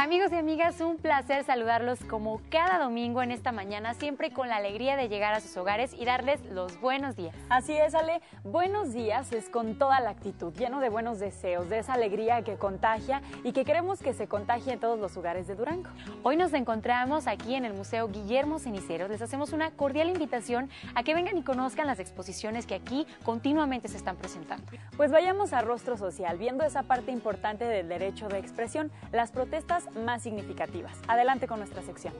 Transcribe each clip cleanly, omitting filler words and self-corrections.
Amigos y amigas, un placer saludarlos como cada domingo en esta mañana, siempre con la alegría de llegar a sus hogares y darles los buenos días. Así es, Ale, buenos días es con toda la actitud, lleno de buenos deseos, de esa alegría que contagia y que queremos que se contagie en todos los hogares de Durango. Hoy nos encontramos aquí en el Museo Guillermo Ceniceros. Les hacemos una cordial invitación a que vengan y conozcan las exposiciones que aquí continuamente se están presentando. Pues vayamos a Rostro Social, viendo esa parte importante del derecho de expresión, las protestas más significativas. Adelante con nuestra sección.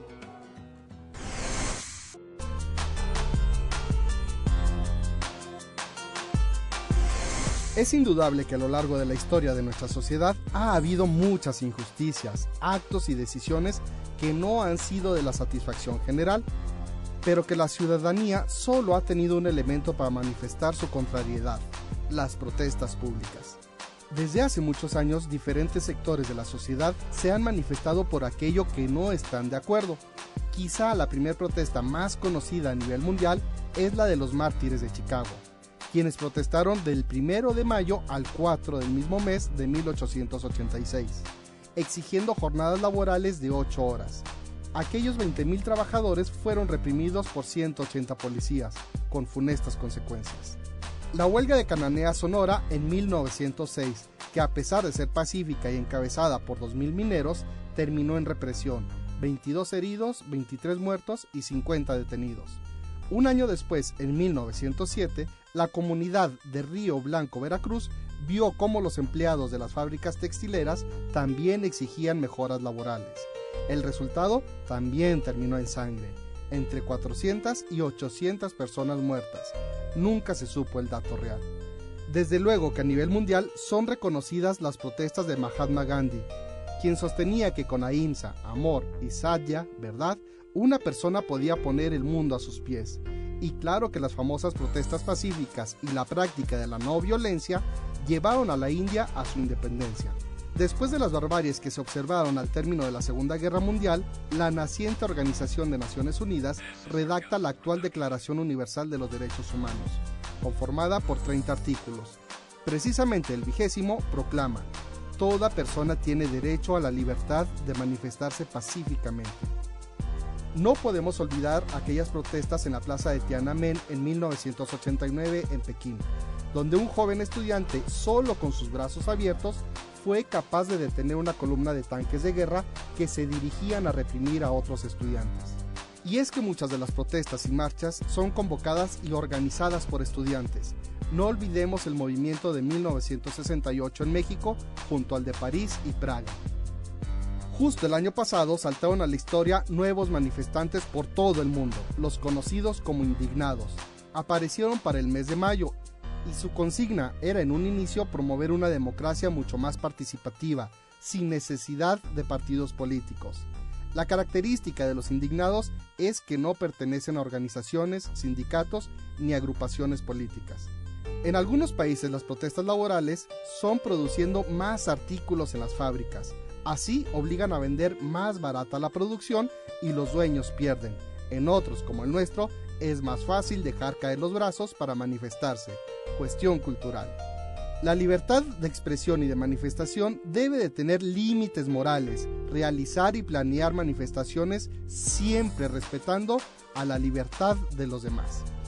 Es indudable que a lo largo de la historia de nuestra sociedad ha habido muchas injusticias, actos y decisiones que no han sido de la satisfacción general, pero que la ciudadanía solo ha tenido un elemento para manifestar su contrariedad: las protestas públicas. Desde hace muchos años, diferentes sectores de la sociedad se han manifestado por aquello que no están de acuerdo. Quizá la primera protesta más conocida a nivel mundial es la de los mártires de Chicago, quienes protestaron del 1 de mayo al 4 del mismo mes de 1886, exigiendo jornadas laborales de 8 horas. Aquellos 20,000 trabajadores fueron reprimidos por 180 policías, con funestas consecuencias. La huelga de Cananea, Sonora, en 1906, que a pesar de ser pacífica y encabezada por 2,000 mineros, terminó en represión: 22 heridos, 23 muertos y 50 detenidos. Un año después, en 1907, la comunidad de Río Blanco, Veracruz, vio cómo los empleados de las fábricas textileras también exigían mejoras laborales. El resultado también terminó en sangre: entre 400 y 800 personas muertas. Nunca se supo el dato real. Desde luego que a nivel mundial son reconocidas las protestas de Mahatma Gandhi, quien sostenía que con ahimsa, amor y satya, verdad, una persona podía poner el mundo a sus pies. Y claro que las famosas protestas pacíficas y la práctica de la no violencia llevaron a la India a su independencia. Después de las barbaries que se observaron al término de la Segunda Guerra Mundial, la naciente Organización de Naciones Unidas redacta la actual Declaración Universal de los Derechos Humanos, conformada por 30 artículos. Precisamente el 20º proclama: toda persona tiene derecho a la libertad de manifestarse pacíficamente. No podemos olvidar aquellas protestas en la plaza de Tiananmen en 1989 en Pekín, donde un joven estudiante, solo con sus brazos abiertos, fue capaz de detener una columna de tanques de guerra que se dirigían a reprimir a otros estudiantes. Y es que muchas de las protestas y marchas son convocadas y organizadas por estudiantes. No olvidemos el movimiento de 1968 en México, junto al de París y Praga. Justo el año pasado saltaron a la historia nuevos manifestantes por todo el mundo, los conocidos como indignados. Aparecieron para el mes de mayo, y su consigna era en un inicio promover una democracia mucho más participativa, sin necesidad de partidos políticos. La característica de los indignados es que no pertenecen a organizaciones, sindicatos ni agrupaciones políticas. En algunos países las protestas laborales son produciendo más artículos en las fábricas. Así obligan a vender más barata la producción y los dueños pierden. En otros, como el nuestro, es más fácil dejar caer los brazos para manifestarse. Cuestión cultural. La libertad de expresión y de manifestación debe de tener límites morales, realizar y planear manifestaciones siempre respetando a la libertad de los demás.